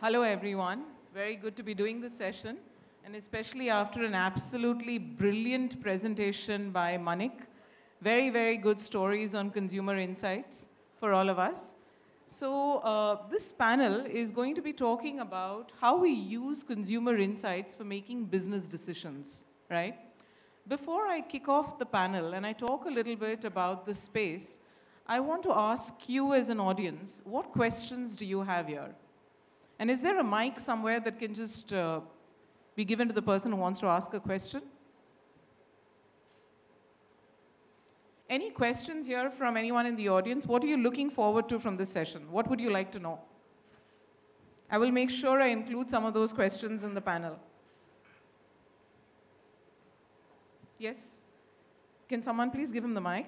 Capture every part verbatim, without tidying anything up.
Hello, everyone. Very good to be doing this session, and especially after an absolutely brilliant presentation by Manik. Very, very good stories on consumer insights for all of us. So uh, this panel is going to be talking about how we use consumer insights for making business decisions, right? Before I kick off the panel and I talk a little bit about the space, I want to ask you as an audience, what questions do you have here? And is there a mic somewhere that can just uh, be given to the person who wants to ask a question? Any questions here from anyone in the audience? What are you looking forward to from this session? What would you like to know? I will make sure I include some of those questions in the panel. Yes? Can someone please give him the mic?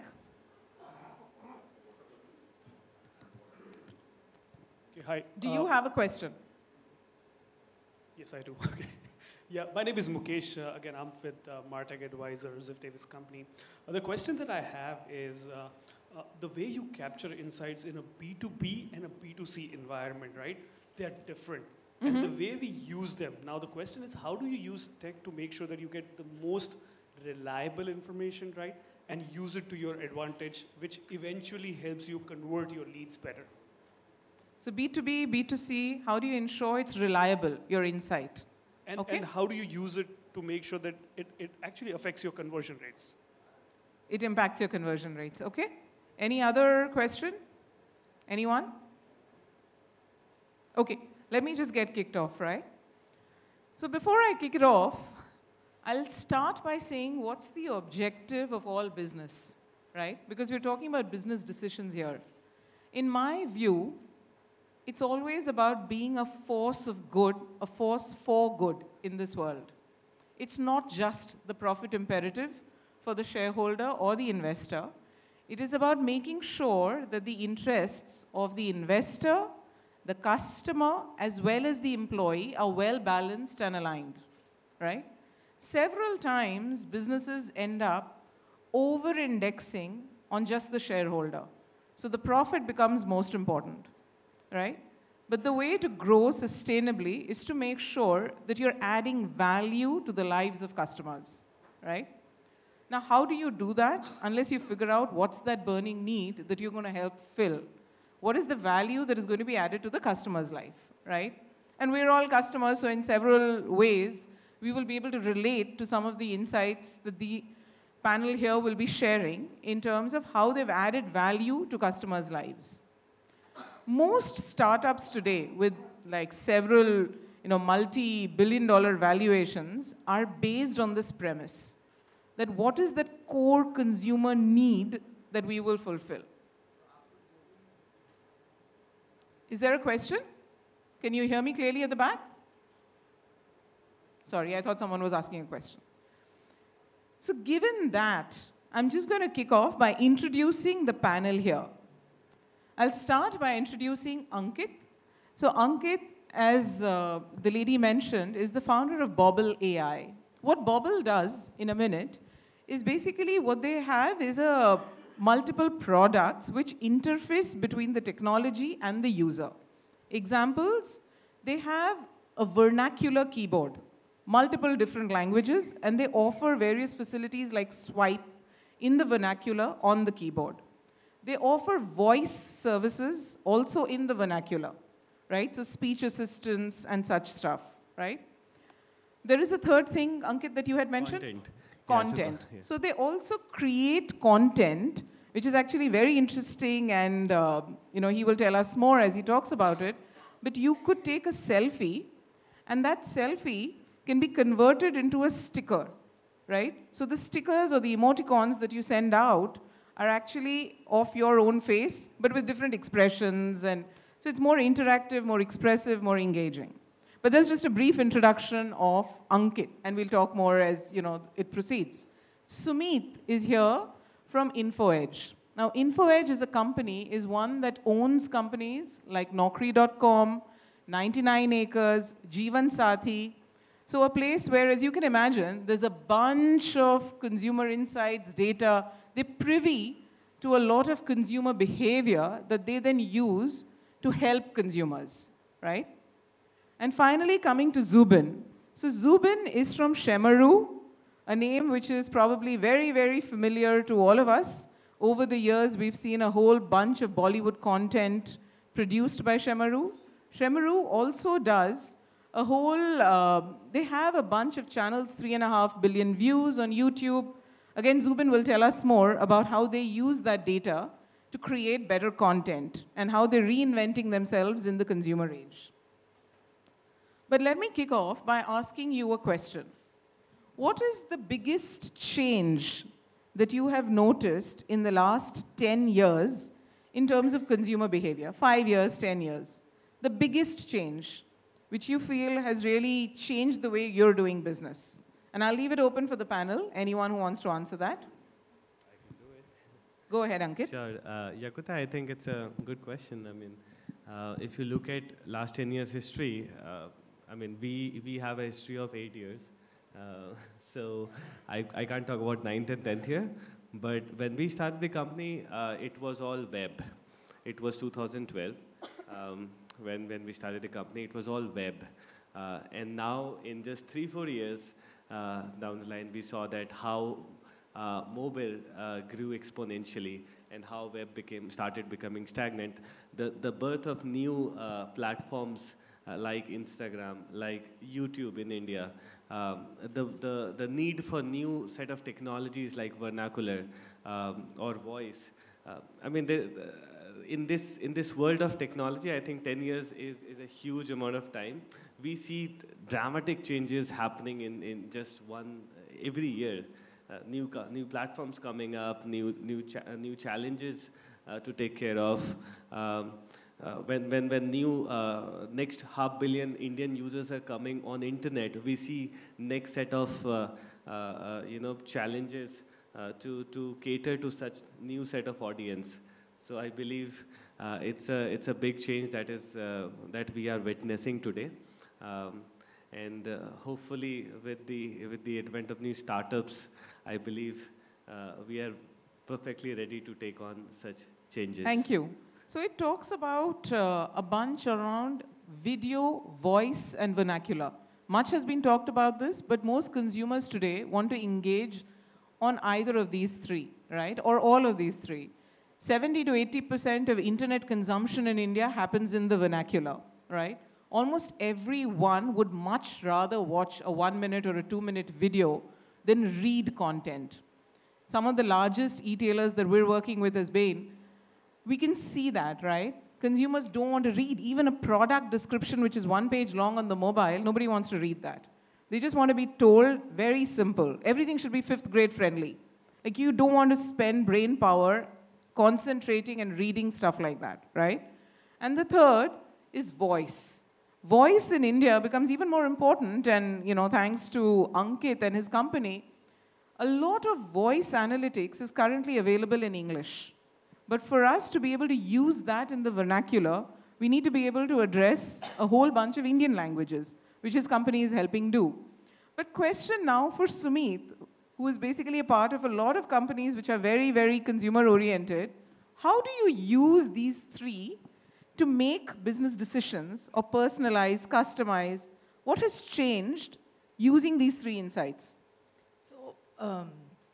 Okay, hi. Do uh, you have a question? Yes, I do. Okay. Yeah, my name is Mukesh. Uh, again, I'm with uh, Martech Advisors, Ziff Davis company. Uh, the question that I have is uh, uh, the way you capture insights in a B two B and a B two C environment, right? They're different. Mm-hmm. And the way we use them. Now, the question is, how do you use tech to make sure that you get the most reliable information, right? And use it to your advantage, which eventually helps you convert your leads better. So B two B, B two C, how do you ensure it's reliable, your insight? And, okay. and how do you use it to make sure that it, it actually affects your conversion rates? It impacts your conversion rates, okay? Any other question? Anyone? Okay, let me just get kicked off, right? So before I kick it off, I'll start by saying what's the objective of all business, right? Because we're talking about business decisions here. In my view, it's always about being a force of good, a force for good in this world. It's not just the profit imperative for the shareholder or the investor. It is about making sure that the interests of the investor, the customer, as well as the employee are well balanced and aligned, right? Several times, businesses end up over-indexing on just the shareholder. So the profit becomes most important, right? But the way to grow sustainably is to make sure that you're adding value to the lives of customers, right? Now, how do you do that unless you figure out what's that burning need that you're going to help fill? What is the value that is going to be added to the customer's life, right? And we're all customers, so in several ways, we will be able to relate to some of the insights that the panel here will be sharing in terms of how they've added value to customers' lives. Most startups today with like several you know, multi-billion dollar valuations are based on this premise, that what is that core consumer need that we will fulfill? Is there a question? Can you hear me clearly at the back? Sorry, I thought someone was asking a question. So given that, I'm just going to kick off by introducing the panel here. I'll start by introducing Ankit. So Ankit, as uh, the lady mentioned, is the founder of Bobble A I. What Bobble does in a minute is basically what they have is a multiple products which interface between the technology and the user. Examples, they have a vernacular keyboard, multiple different languages, and they offer various facilities like swipe in the vernacular on the keyboard. They offer voice services also in the vernacular, right? So speech assistance and such stuff, right? There is a third thing, Ankit, that you had mentioned? Content. Content. Yeah, so, yeah. So they also create content, which is actually very interesting, and uh, you know, he will tell us more as he talks about it. But you could take a selfie, and that selfie can be converted into a sticker, right? So the stickers or the emoticons that you send out are actually of your own face, but with different expressions. And so it's more interactive, more expressive, more engaging. But that's just a brief introduction of Ankit, and we'll talk more as you know, it proceeds. Sumeet is here from InfoEdge. Now, InfoEdge is a company, is one that owns companies like Naukri dot com, ninety-nine acres, Jeevan Sathi. So a place where, as you can imagine, there's a bunch of consumer insights, data. They're privy to a lot of consumer behavior that they then use to help consumers, right? And finally, coming to Zubin. So Zubin is from Shemaroo, a name which is probably very, very familiar to all of us. Over the years, we've seen a whole bunch of Bollywood content produced by Shemaroo. Shemaroo also does a whole, uh, they have a bunch of channels, three and a half billion views on YouTube. Again, Zubin will tell us more about how they use that data to create better content and how they're reinventing themselves in the consumer age. But let me kick off by asking you a question. What is the biggest change that you have noticed in the last ten years in terms of consumer behavior? Five years, ten years. The biggest change which you feel has really changed the way you're doing business. And I'll leave it open for the panel, anyone who wants to answer that. I can do it. Go ahead, Ankit. Sure. Uh, Yaquta, I think it's a good question. I mean, uh, if you look at last ten years history, uh, I mean, we, we have a history of eight years. Uh, so I, I can't talk about ninth and tenth year. But when we started the company, uh, it was all web. It was two thousand twelve. Um, when, when we started the company, it was all web. Uh, and now, in just three, four years uh, down the line, we saw that how uh, mobile uh, grew exponentially and how web became, started becoming stagnant. The, the birth of new uh, platforms uh, like Instagram, like YouTube in India, um, the, the, the need for new set of technologies like vernacular um, or voice. Uh, I mean, the, the, in this in this world of technology, I think ten years is, is a huge amount of time. We see dramatic changes happening in, in just one, uh, every year. Uh, new new platforms coming up, new new cha uh, new challenges uh, to take care of. Um, uh, when when when new uh, next half billion Indian users are coming on internet, we see next set of uh, uh, uh, you know challenges uh, to to cater to such new set of audience. So I believe uh, it's a it's a big change that is uh, that we are witnessing today, um, and uh, hopefully with the with the advent of new startups, I believe uh, we are perfectly ready to take on such changes. Thank you. So it talks about uh, a bunch around video, voice, and vernacular. Much has been talked about this, but most consumers today want to engage on either of these three, right? Or all of these three. seventy to eighty percent of internet consumption in India happens in the vernacular, right? Almost everyone would much rather watch a one minute or a two minute video than read content. Some of the largest e-tailers that we're working with as Bain, we can see that, right? Consumers don't want to read even a product description which is one page long on the mobile. Nobody wants to read that. They just want to be told, very simple. Everything should be fifth grade friendly. Like you don't want to spend brain power concentrating and reading stuff like that, right? And the third is voice. Voice in India becomes even more important, and you know, thanks to Ankit and his company, a lot of voice analytics is currently available in English. But for us to be able to use that in the vernacular, we need to be able to address a whole bunch of Indian languages, which his company is helping do. But question now for Sumeet, who is basically a part of a lot of companies which are very, very consumer-oriented. How do you use these three to make business decisions or personalize, customize? What has changed using these three insights? So, um,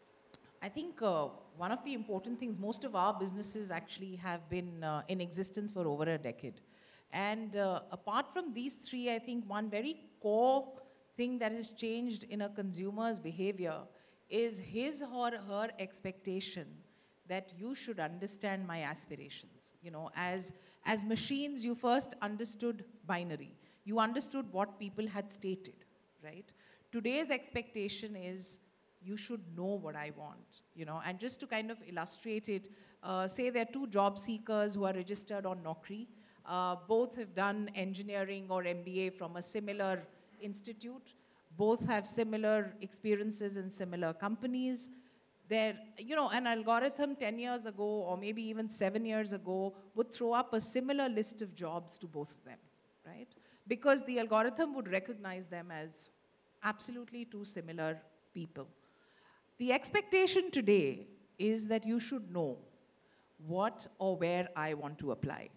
I think uh, one of the important things, most of our businesses actually have been uh, in existence for over a decade. And uh, apart from these three, I think one very core thing that has changed in a consumer's behavior is his or her expectation that you should understand my aspirations. You know, as, as machines, you first understood binary. You understood what people had stated, right? Today's expectation is you should know what I want, you know. And just to kind of illustrate it, uh, say there are two job seekers who are registered on Naukri. Uh, both have done engineering or M B A from a similar institute. Both have similar experiences in similar companies. They're, you know, an algorithm ten years ago or maybe even seven years ago would throw up a similar list of jobs to both of them, right? Because the algorithm would recognize them as absolutely two similar people. The expectation today is that you should know what or where I want to apply,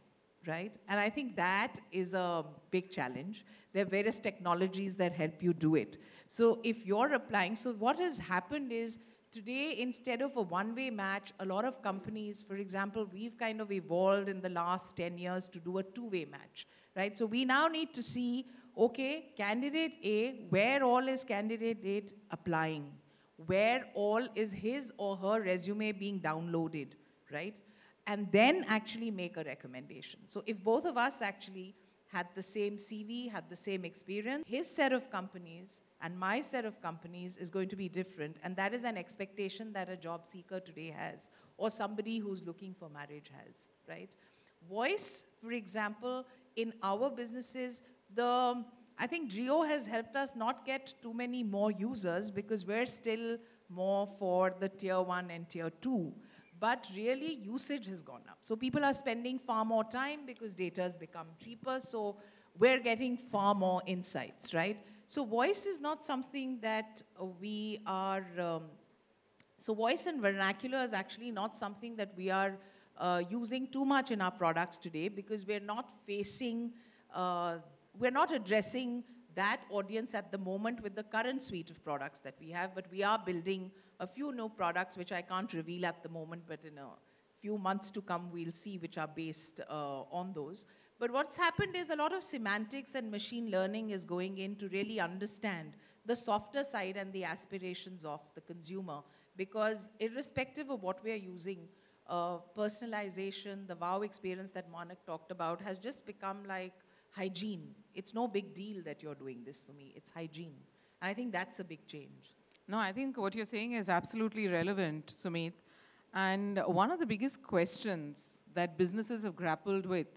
right? And I think that is a big challenge. There are various technologies that help you do it. So if you're applying, so what has happened is today, instead of a one-way match, a lot of companies, for example, we've kind of evolved in the last ten years to do a two-way match, right? So we now need to see, okay, candidate A, where all is candidate A applying? Where all is his or her resume being downloaded, right? And then actually make a recommendation. So if both of us actually had the same C V, had the same experience, his set of companies and my set of companies is going to be different. And that is an expectation that a job seeker today has, or somebody who's looking for marriage has, right? Voice, for example, in our businesses, the I think Geo has helped us not get too many more users because we're still more for the tier one and tier two. But really, usage has gone up. So people are spending far more time because data has become cheaper. So we're getting far more insights, right? So voice is not something that uh, we are, um, so voice and vernacular is actually not something that we are uh, using too much in our products today because we're not facing, uh, we're not addressing that audience at the moment with the current suite of products that we have, but we are building a few new products which I can't reveal at the moment, but in a few months to come, we'll see which are based uh, on those. But what's happened is a lot of semantics and machine learning is going in to really understand the softer side and the aspirations of the consumer, because irrespective of what we are using, uh, personalization, the wow experience that Manik talked about has just become like hygiene. It's no big deal that you're doing this for me. It's hygiene. And I think that's a big change. No, I think what you're saying is absolutely relevant, Sumeet. And one of the biggest questions that businesses have grappled with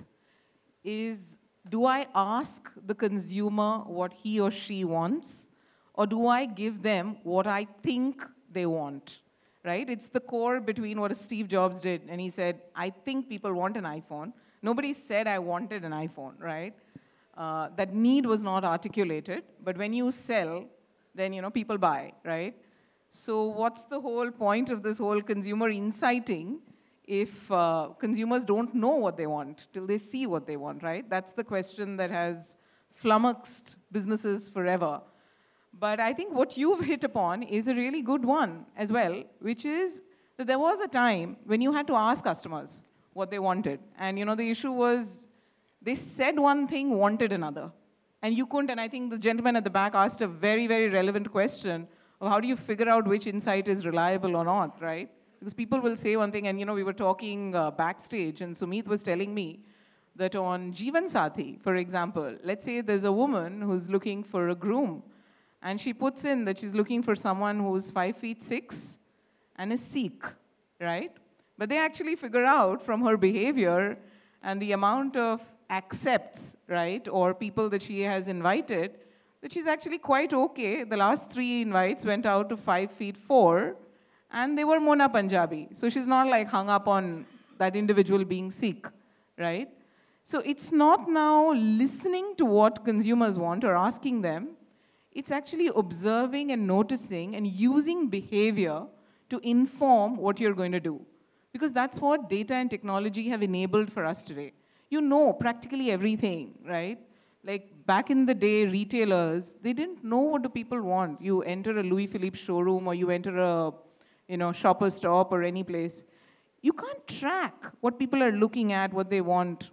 is, do I ask the consumer what he or she wants, or do I give them what I think they want, right? It's the core between what Steve Jobs did, and he said, I think people want an iPhone. Nobody said I wanted an iPhone, right? Uh, that need was not articulated, but when you sell, then, you know, people buy, right? So what's the whole point of this whole consumer inciting if uh, consumers don't know what they want till they see what they want, right? That's the question that has flummoxed businesses forever. But I think what you've hit upon is a really good one as well, which is that there was a time when you had to ask customers what they wanted. And, you know, the issue was they said one thing, wanted another. And you couldn't, and I think the gentleman at the back asked a very, very relevant question of how do you figure out which insight is reliable or not, right? Because people will say one thing, and you know, we were talking uh, backstage, and Sumeet was telling me that on Jeevan Sathi, for example, let's say there's a woman who's looking for a groom, and she puts in that she's looking for someone who's five feet six and is Sikh, right? But they actually figure out from her behavior and the amount of accepts, right, or people that she has invited, that she's actually quite okay. The last three invites went out to five feet four, and they were Mona Punjabi. So she's not like hung up on that individual being Sikh, right? So it's not now listening to what consumers want or asking them. It's actually observing and noticing and using behavior to inform what you're going to do. Because that's what data and technology have enabled for us today. You know practically everything, right? Like back in the day, retailers, they didn't know what do people want. You enter a Louis Philippe showroom or you enter a you know, Shopper Stop or any place. You can't track what people are looking at, what they want.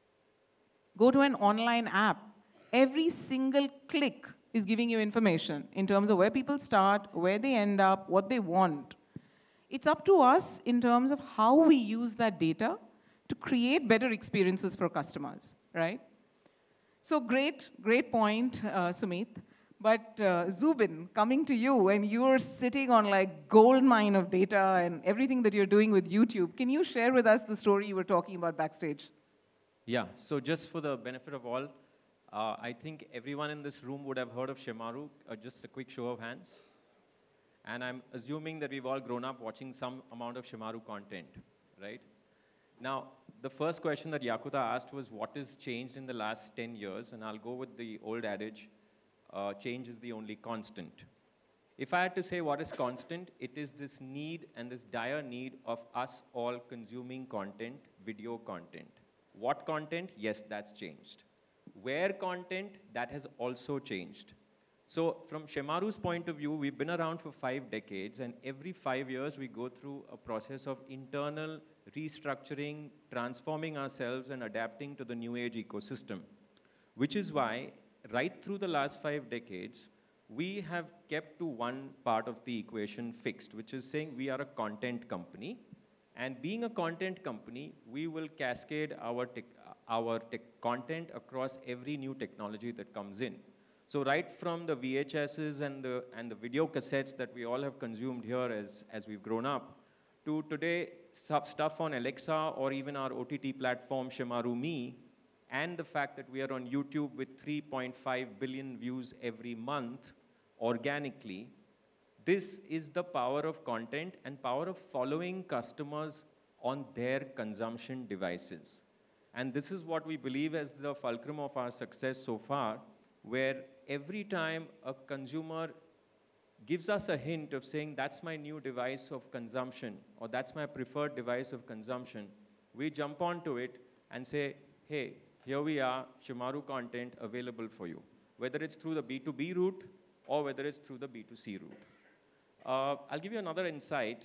Go to an online app. Every single click is giving you information in terms of where people start, where they end up, what they want. It's up to us in terms of how we use that data to create better experiences for customers, right? So great, great point, uh, Sumeet. But uh, Zubin, coming to you, and you're sitting on like gold mine of data and everything that you're doing with YouTube, can you share with us the story you were talking about backstage? Yeah, so just for the benefit of all, uh, I think everyone in this room would have heard of Shemaroo, uh, just a quick show of hands. And I'm assuming that we've all grown up watching some amount of Shemaroo content, right? Now, the first question that Yaquta asked was, what has changed in the last ten years? And I'll go with the old adage, uh, change is the only constant. If I had to say what is constant, it is this need and this dire need of us all consuming content, video content. What content? Yes, that's changed. Where content? That has also changed. So from Shemaroo's point of view, we've been around for five decades, and every five years we go through a process of internal restructuring, transforming ourselves, and adapting to the new age ecosystem. Which is why, right through the last five decades, we have kept to one part of the equation fixed, which is saying we are a content company. And being a content company, we will cascade our, tech, our tech content across every new technology that comes in. So right from the V H Ss and the, and the video cassettes that we all have consumed here as, as we've grown up, to today, stuff on Alexa or even our O T T platform, Shemaroo Me, and the fact that we are on YouTube with three point five billion views every month organically, this is the power of content and power of following customers on their consumption devices. And this is what we believe as the fulcrum of our success so far, where every time a consumer gives us a hint of saying, that's my new device of consumption, or that's my preferred device of consumption, we jump onto it and say, hey, here we are, Shemaroo content available for you, whether it's through the B two B route or whether it's through the B two C route. Uh, I'll give you another insight.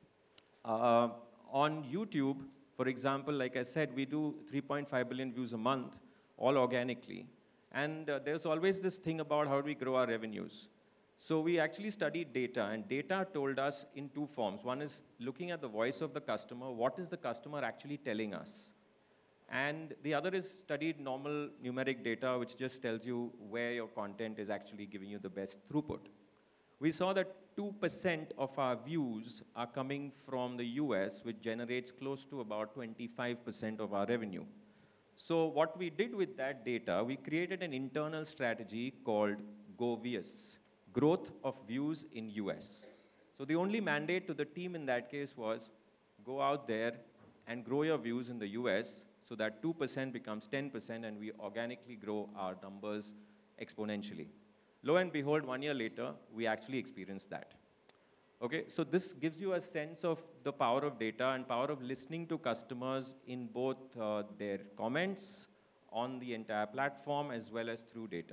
Uh, on YouTube, for example, like I said, we do three point five billion views a month, all organically. And uh, there's always this thing about how do we grow our revenues. So we actually studied data, and data told us in two forms. One is looking at the voice of the customer. What is the customer actually telling us? And the other is studied normal numeric data, which just tells you where your content is actually giving you the best throughput. We saw that two percent of our views are coming from the U S, which generates close to about twenty-five percent of our revenue. So what we did with that data, we created an internal strategy called GoVius, Growth of Views in U S. So the only mandate to the team in that case was go out there and grow your views in the U S so that two percent becomes ten percent and we organically grow our numbers exponentially. Lo and behold, one year later, we actually experienced that. Okay, so this gives you a sense of the power of data and power of listening to customers in both uh, their comments on the entire platform as well as through data.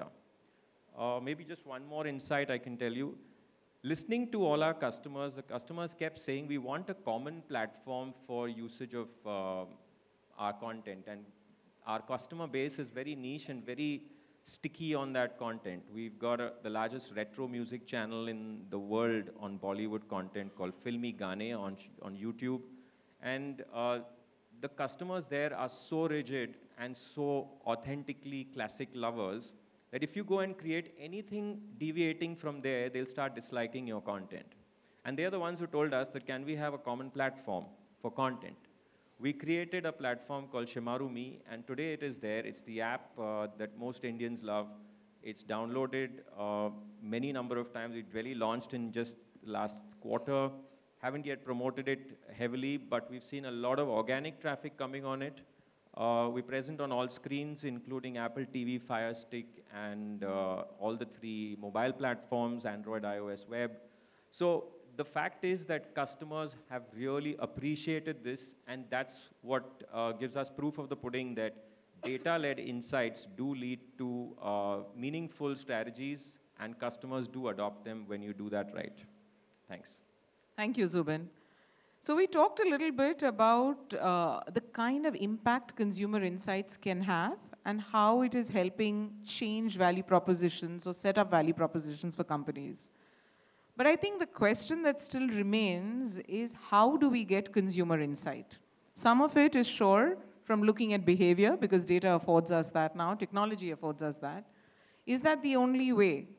Uh, maybe just one more insight I can tell you. Listening to all our customers, the customers kept saying we want a common platform for usage of uh, our content, and our customer base is very niche and very sticky on that content. We've got a, the largest retro music channel in the world on Bollywood content called Filmi Gaane on, on YouTube. And uh, the customers there are so rigid and so authentically classic lovers that if you go and create anything deviating from there, they'll start disliking your content. And they're the ones who told us that can we have a common platform for content. We created a platform called Shemaroo Me, and today it is there. It's the app uh, that most Indians love. It's downloaded uh, many number of times. It really launched in just last quarter. Haven't yet promoted it heavily, but we've seen a lot of organic traffic coming on it. Uh, we're present on all screens, including Apple T V, Fire Stick, and uh, all the three mobile platforms, Android, iOS, web. So the fact is that customers have really appreciated this, and that's what uh, gives us proof of the pudding that data-led insights do lead to uh, meaningful strategies, and customers do adopt them when you do that right. Thanks. Thank you, Zubin. So we talked a little bit about uh, the kind of impact consumer insights can have and how it is helping change value propositions or set up value propositions for companies. But I think the question that still remains is how do we get consumer insight? Some of it is sure from looking at behavior, because data affords us that now, technology affords us that. Is that the only way?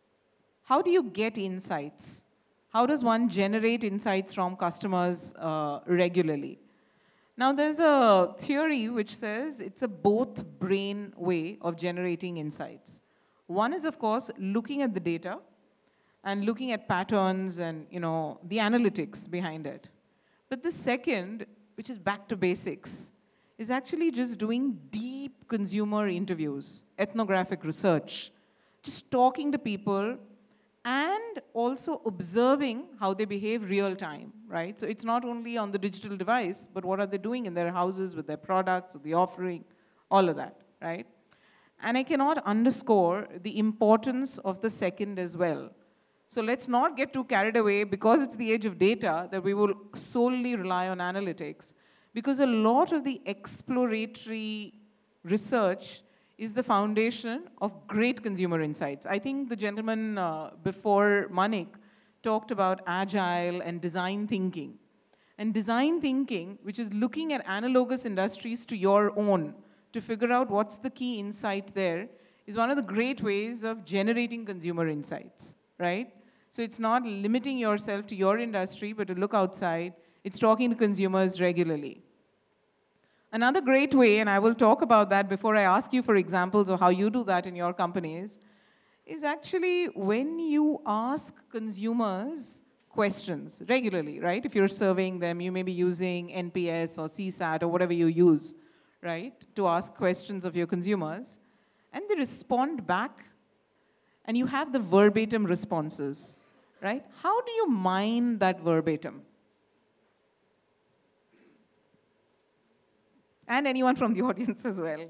How do you get insights? How does one generate insights from customers uh, regularly? Now there's a theory which says it's a both brain way of generating insights. One is, of course, looking at the data and looking at patterns and, you know, the analytics behind it. But the second, which is back to basics, is actually just doing deep consumer interviews, ethnographic research, just talking to people and also observing how they behave real time, right? So it's not only on the digital device, but what are they doing in their houses with their products, with the offering, all of that, right? And I cannot underscore the importance of the second as well. So let's not get too carried away because it's the age of data that we will solely rely on analytics. Because a lot of the exploratory research is the foundation of great consumer insights. I think the gentleman uh, before Manik talked about agile and design thinking. And design thinking, which is looking at analogous industries to your own, to figure out what's the key insight there, is one of the great ways of generating consumer insights, right? So it's not limiting yourself to your industry, but to look outside. It's talking to consumers regularly. Another great way, and I will talk about that before I ask you for examples of how you do that in your companies, is actually when you ask consumers questions regularly, right? If you're surveying them, you may be using N P S or C SAT or whatever you use, right, to ask questions of your consumers, and they respond back, and you have the verbatim responses, right? How do you mine that verbatim? And anyone from the audience as well.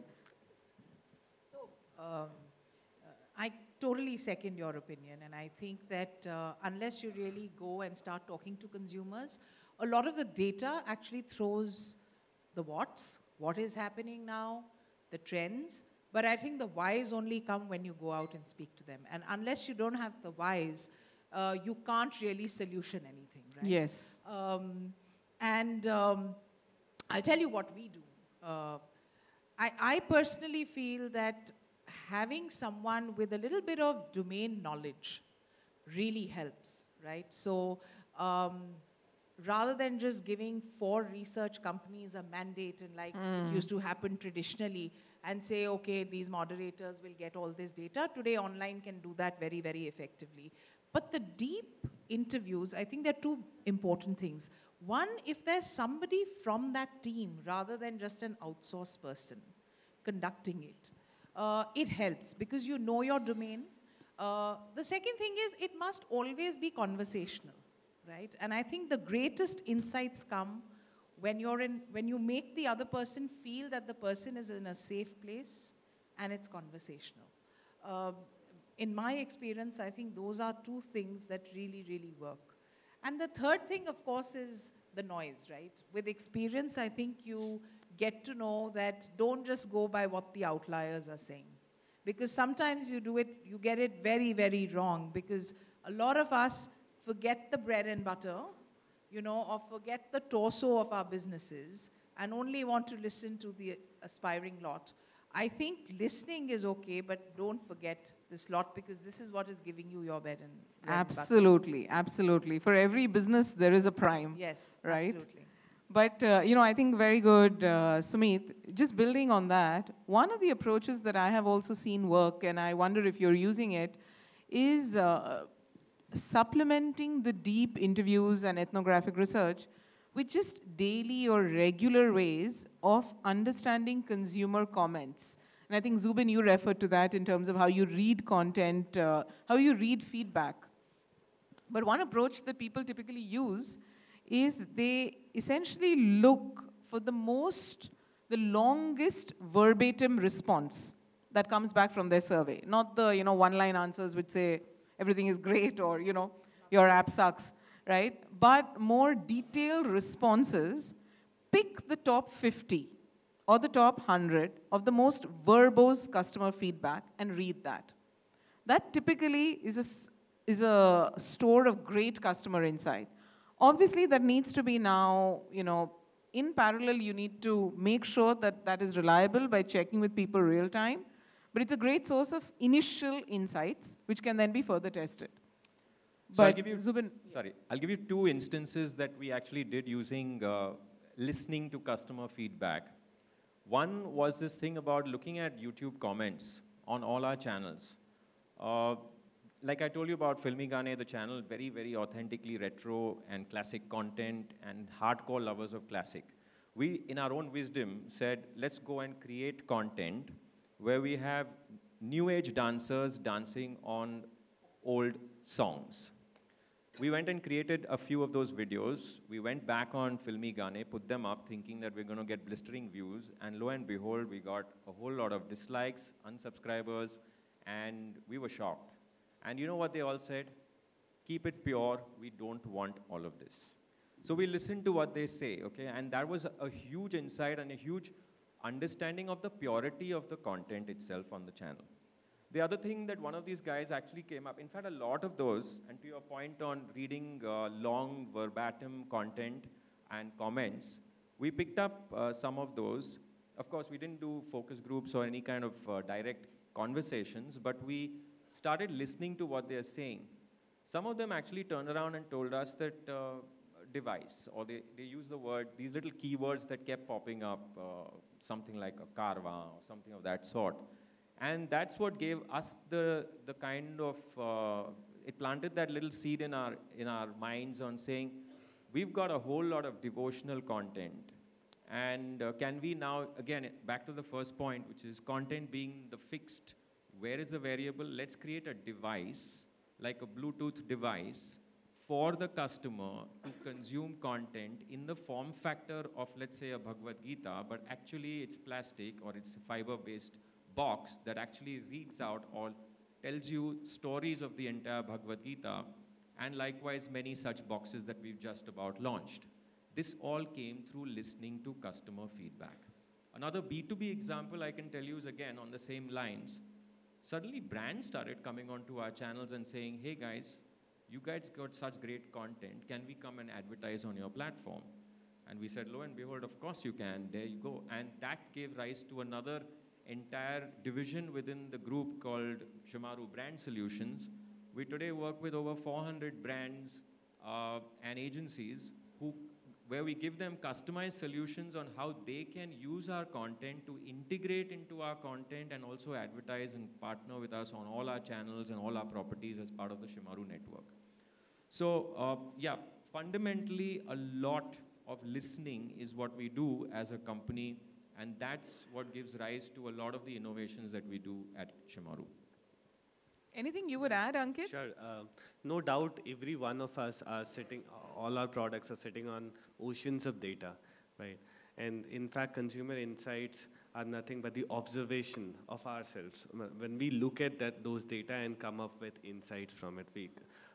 So, um, uh, I totally second your opinion, and I think that uh, unless you really go and start talking to consumers, a lot of the data actually throws the what's, what is happening now, the trends, but I think the whys only come when you go out and speak to them. And unless you don't have the whys, uh, you can't really solution anything, right? Yes. Um, and um, I'll tell you what we do. Uh, I, I personally feel that having someone with a little bit of domain knowledge really helps, right? So um, rather than just giving four research companies a mandate and like mm. it used to happen traditionally and say, okay, these moderators will get all this data, today online can do that very, very effectively. But the deep interviews, I think there are two important things. One, if there's somebody from that team rather than just an outsourced person conducting it, uh, it helps because you know your domain. Uh, the second thing is it must always be conversational, right? And I think the greatest insights come when you're in, when you make the other person feel that the person is in a safe place and it's conversational. Uh, in my experience, I think those are two things that really, really work. And the third thing, of course, is the noise, right? With experience, I think you get to know that don't just go by what the outliers are saying. Because sometimes you do it, you get it very, very wrong. Because a lot of us forget the bread and butter, you know, or forget the torso of our businesses and only want to listen to the aspiring lot. I think listening is okay, but don't forget this lot because this is what is giving you your bed and bread Absolutely, and butter. absolutely. For every business, there is a prime. Yes, right? Absolutely. But, uh, you know, I think very good, uh, Sumeet. Just building on that, one of the approaches that I have also seen work, and I wonder if you're using it, is uh, supplementing the deep interviews and ethnographic research with just daily or regular ways of understanding consumer comments. And I think, Zubin, you referred to that in terms of how you read content, uh, how you read feedback. But one approach that people typically use is they essentially look for the most, the longest verbatim response that comes back from their survey. Not the, you know, one-line answers which say, everything is great, or, you know, your app sucks, right? But more detailed responses, pick the top fifty or the top one hundred of the most verbose customer feedback and read that. That typically is a, is a store of great customer insight. Obviously, that needs to be now, you know, in parallel, you need to make sure that that is reliable by checking with people real time. But it's a great source of initial insights, which can then be further tested. So but I'll give you, Zubin, sorry, I'll give you two instances that we actually did using uh, listening to customer feedback. One was this thing about looking at YouTube comments on all our channels. Uh, like I told you about Filmi Gaane, the channel, very, very authentically retro and classic content and hardcore lovers of classic. We, in our own wisdom, said, let's go and create content where we have new age dancers dancing on old songs. We went and created a few of those videos. We went back on Filmi Gaane, put them up thinking that we're going to get blistering views, and lo and behold, we got a whole lot of dislikes, unsubscribers, and we were shocked. And you know what they all said? Keep it pure, we don't want all of this. So we listened to what they say, okay? And that was a huge insight and a huge understanding of the purity of the content itself on the channel. The other thing that one of these guys actually came up, in fact, a lot of those, and to your point on reading uh, long verbatim content and comments, we picked up uh, some of those. Of course, we didn't do focus groups or any kind of uh, direct conversations, but we started listening to what they're saying. Some of them actually turned around and told us that uh, device, or they, they use the word, these little keywords that kept popping up, uh, something like a karwa or something of that sort. And that's what gave us the, the kind of, uh, it planted that little seed in our, in our minds on saying, we've got a whole lot of devotional content. And uh, can we now, again, back to the first point, which is content being the fixed, where is the variable? Let's create a device, like a Bluetooth device, for the customer to consume content in the form factor of, let's say, a Bhagavad Gita, but actually it's plastic or it's a fiber-based box that actually reads out or tells you stories of the entire Bhagavad Gita, and likewise many such boxes that we've just about launched. This all came through listening to customer feedback. Another B two B example I can tell you is again on the same lines. Suddenly brands started coming onto our channels and saying, hey guys, you guys got such great content, can we come and advertise on your platform? And we said, lo and behold, of course you can, there you go. And that gave rise to another entire division within the group called Shemaroo Brand Solutions. We today work with over four hundred brands uh, and agencies who, where we give them customized solutions on how they can use our content to integrate into our content and also advertise and partner with us on all our channels and all our properties as part of the Shemaroo network. So uh, yeah, fundamentally a lot of listening is what we do as a company, and that's what gives rise to a lot of the innovations that we do at Shemaroo. Anything you would add, Ankit? Sure. Uh, no doubt every one of us are sitting, all our products are sitting on oceans of data, right? And in fact, consumer insights are nothing but the observation of ourselves. When we look at that, those data and come up with insights from it, we,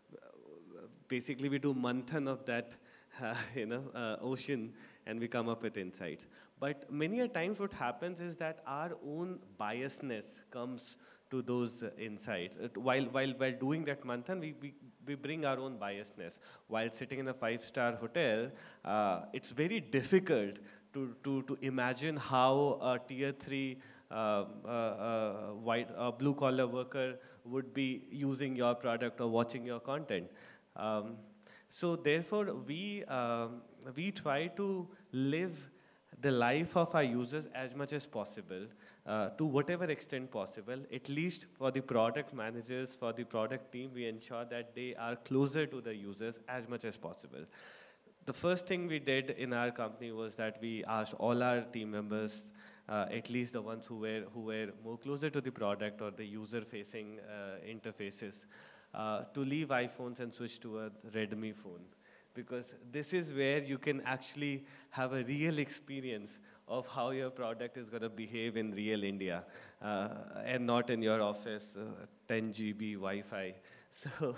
basically we do manthan of that uh, you know, uh, ocean, and we come up with insights. But many a times what happens is that our own biasness comes to those uh, insights. Uh, while, while, while doing that manthan, we, we, we bring our own biasness. While sitting in a five-star hotel, uh, it's very difficult to, to, to imagine how a tier three uh, uh, uh, white, uh, blue-collar worker would be using your product or watching your content. Um, so therefore, we, um, we try to live the life of our users as much as possible, uh, to whatever extent possible. At least for the product managers, for the product team, we ensure that they are closer to the users as much as possible. The first thing we did in our company was that we asked all our team members, uh, at least the ones who were, who were more closer to the product or the user-facing uh, interfaces, uh, to leave iPhones and switch to a Redmi phone. Because this is where you can actually have a real experience of how your product is going to behave in real India, uh, and not in your office, uh, ten G B Wi-Fi. So,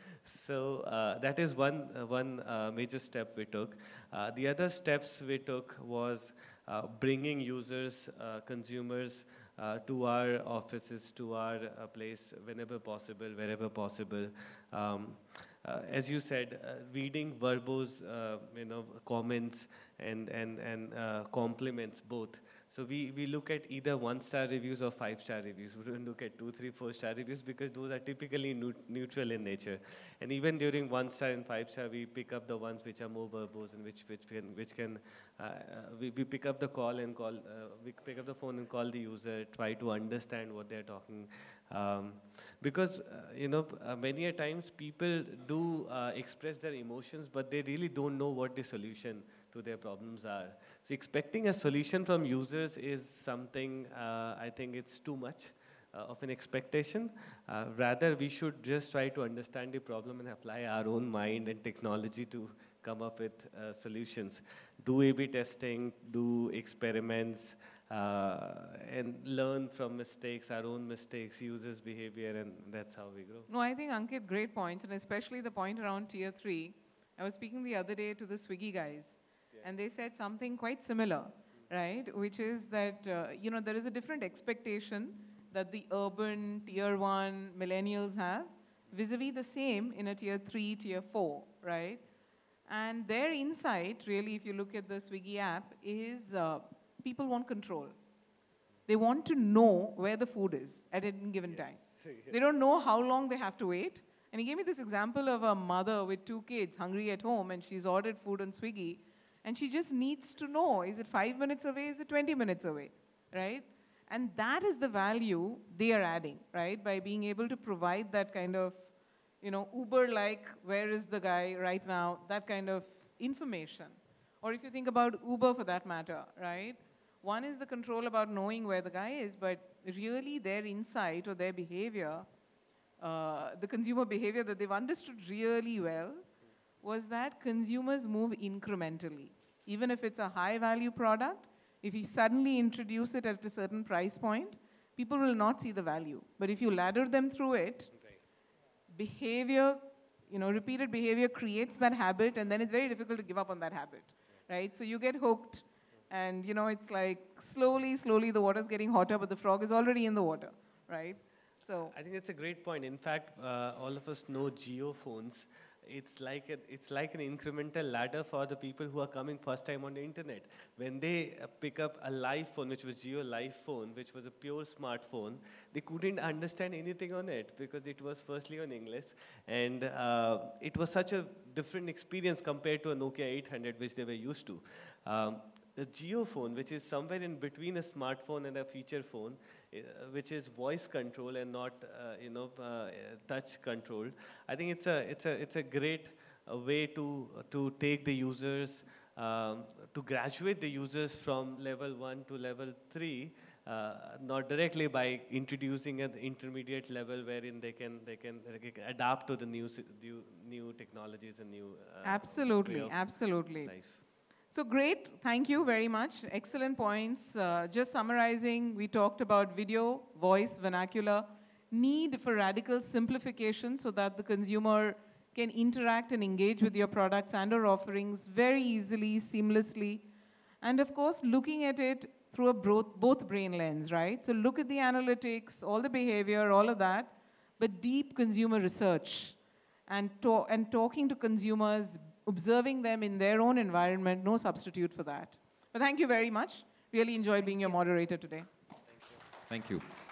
so uh, that is one, uh, one uh, major step we took. Uh, the other steps we took was uh, bringing users, uh, consumers, uh, to our offices, to our uh, place whenever possible, wherever possible. Um, Uh, as you said, uh, reading verbose, uh, you know, comments and and and uh, compliments both. So we we look at either one-star reviews or five-star reviews. We don't look at two, three, four-star reviews because those are typically neut neutral in nature. And even during one-star and five-star, we pick up the ones which are more verbose and which which can which can uh, uh, we we pick up the call and call uh, we pick up the phone and call the user, try to understand what they're talking. Um, because, uh, you know, uh, many a times people do uh, express their emotions, but they really don't know what the solution to their problems are. So expecting a solution from users is something, uh, I think it's too much. uh, of an expectation. Uh, rather, we should just try to understand the problem and apply our own mind and technology to come up with uh, solutions. Do A B testing, do experiments, uh, and learn from mistakes, our own mistakes, users' behavior, and that's how we grow. No, I think, Ankit, great points, and especially the point around tier three. I was speaking the other day to the Swiggy guys, yeah. and they said something quite similar, mm-hmm. right? Which is that, uh, you know, there is a different expectation that the urban tier one millennials have, vis-a-vis the same in a tier three, tier four, right? And their insight, really, if you look at the Swiggy app, is uh, people want control. They want to know where the food is at any given yes. time. Yes. They don't know how long they have to wait. And he gave me this example of a mother with two kids hungry at home, and she's ordered food on Swiggy, and she just needs to know, is it five minutes away, is it twenty minutes away, right? And that is the value they are adding, right, by being able to provide that kind of, you know, Uber-like, where is the guy right now, that kind of information. Or if you think about Uber for that matter, right? One is the control about knowing where the guy is, but really their insight or their behavior, uh, the consumer behavior that they've understood really well was that consumers move incrementally. Even if it's a high-value product, if you suddenly introduce it at a certain price point, people will not see the value. But if you ladder them through it, behavior, you know, repeated behavior creates that habit, and then it's very difficult to give up on that habit, right? So you get hooked, and, you know, it's like slowly, slowly the water's getting hotter, but the frog is already in the water, right? So I think that's a great point. In fact, uh, all of us know geophones. It's like, a, it's like an incremental ladder for the people who are coming first time on the internet. When they uh, pick up a live phone, which was Geo Live phone, which was a pure smartphone, they couldn't understand anything on it because it was firstly on English. And uh, it was such a different experience compared to a Nokia eight hundred, which they were used to. Um, the Geo phone, which is somewhere in between a smartphone and a feature phone, uh, which is voice control and not, uh, you know, uh, touch controlled. I think it's a it's a it's a great uh, way to uh, to take the users, um, to graduate the users from level one to level three, uh, not directly by introducing an intermediate level wherein they can they can, they can adapt to the new new, new technologies and new uh, absolutely way of absolutely. life. So great, thank you very much. Excellent points. Uh, just summarizing, we talked about video, voice, vernacular, need for radical simplification so that the consumer can interact and engage with your products and or offerings very easily, seamlessly. And of course, looking at it through a both, both brain lens, right? So look at the analytics, all the behavior, all of that, but deep consumer research and, to and talking to consumers, observing them in their own environment, no substitute for that. But thank you very much. Really enjoyed being your moderator today. Thank you. Thank you.